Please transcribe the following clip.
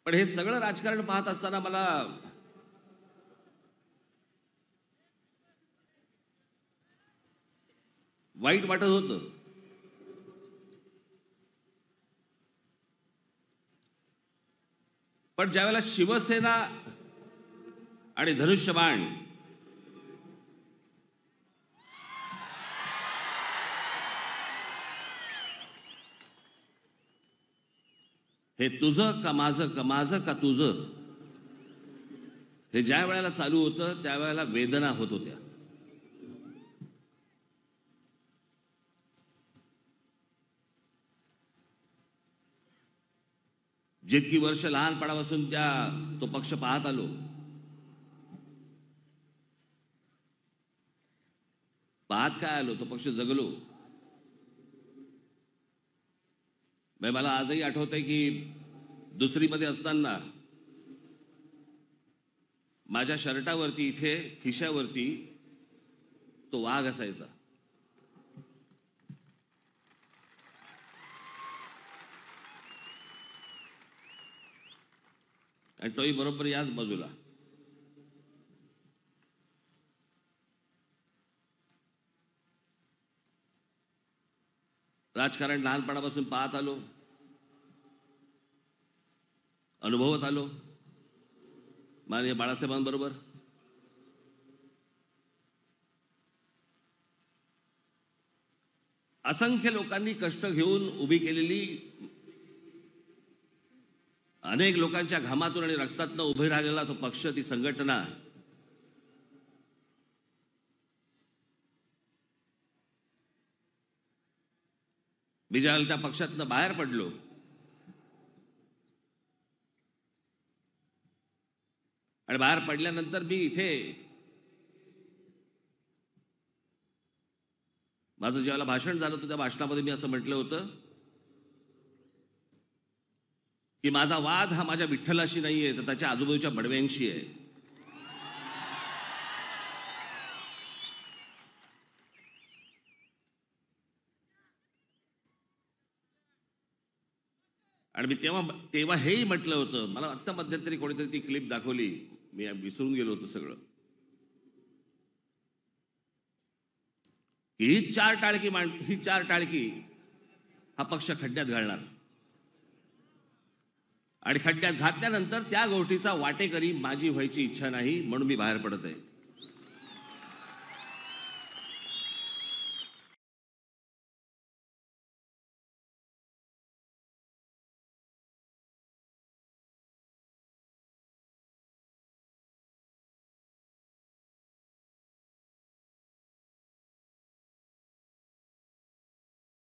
पण हे सगळं राजकारण पाहत असताना मला वाईट वाटत होतं. पण ज्यावेळेला शिवसेना आणि धनुष्यबाण हे तुझं का माझं का माझं का तुझं हे ज्या वेळेला चालू होतं त्यावेळेला वेदना होत होत्या. जितकी वर्ष लहानपणापासून तो पक्ष पाहत आलो, पाहत काय आलो, तो पक्ष जगलो. मला आजही आठवतंय की दुसरीमध्ये असताना माझ्या शर्टावरती इथे खिशावरती तो वाघ असायचा. आणि तोही बरोबर याच बाजूला. राजकारण लहानपणापासून पाहत आलो, अनुभवत आलो माननीय बाळासाहेबांबरोबर. असंख्य लोकांनी कष्ट घेऊन उभी केलेली, अनेक लोकांच्या घामातून आणि रक्तातून उभे राहिलेला तो पक्ष, ती संघटना, मी ज्यावेळेला त्या पक्षातनं बाहेर पडलो आणि बाहेर पडल्यानंतर मी इथे माझं ज्यावेळेला भाषण झालं होतं त्या भाषणामध्ये मी असं म्हटलं होतं की माझा वाद हा माझ्या विठ्ठलाशी नाहीये, तर त्याच्या आजूबाजूच्या बडव्यांशी आहे. आणि मी तेव्हा हेही म्हटलं होतं. मला आत्ता मध्यंतरी कोणीतरी ती क्लिप दाखवली, मी विसरून गेलो होतो सगळं, की ही चार टाळकी हा पक्ष खड्ड्यात घालणार आणि खड्ड्यात घातल्यानंतर त्या गोष्टीचा वाटेकरी माझी व्हायची इच्छा नाही, म्हणून मी बाहेर पडत आहे.